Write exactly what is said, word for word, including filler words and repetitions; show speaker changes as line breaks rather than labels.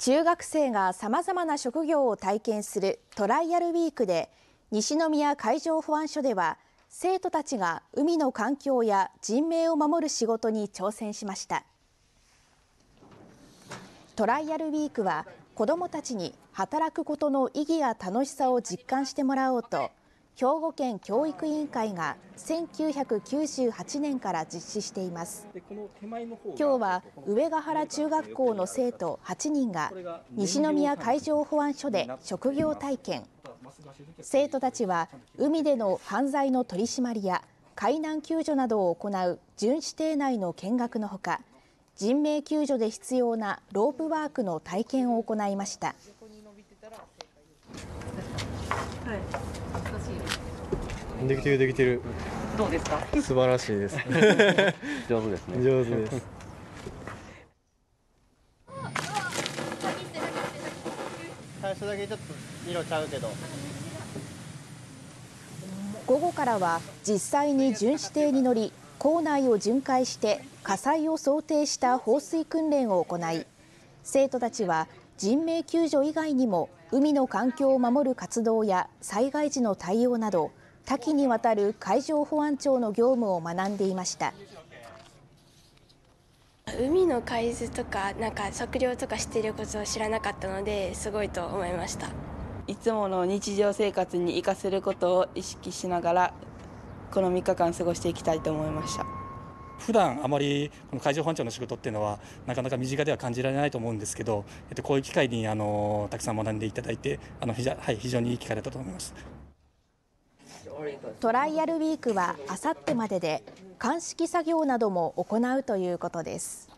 中学生がさまざまな職業を体験するトライアルウィークで、西宮海上保安署では生徒たちが海の環境や人命を守る仕事に挑戦しました。トライアルウィークは子どもたちに働くことの意義や楽しさを実感してもらおうと、兵庫県教育委員会がせんきゅうひゃくきゅうじゅうはちねんから実施しています。今日は上ヶ原中学校の生徒はちにんが西宮海上保安署で職業体験。生徒たちは海での犯罪の取り締まりや海難救助などを行う巡視艇内の見学のほか、人命救助で必要なロープワークの体験を行いました。
できてるできてる。
どうですか？
素晴らしいです。
上手ですね。
上手です。
最初だけちょっと色ちゃうけど。
午後からは実際に巡視艇に乗り、港内を巡回して火災を想定した放水訓練を行い、生徒たちは人命救助以外にも海の環境を守る活動や災害時の対応など多岐にわたる海上保安庁の業務を学んでいました。
海の海図とか、なんか測量とかしていることを知らなかったのですごいと思いました。
いつもの日常生活に生かせることを意識しながらこのみっかかん過ごしていきたいと思いました。
普段あまりこの海上保安庁の仕事っていうのはなかなか身近では感じられないと思うんですけど、えっと、こういう機会にあのたくさん学んでいただいてあの、はい、非常にいい機会だったと思います。
トライアルウィークはあさってまでで、鑑識作業なども行うということです。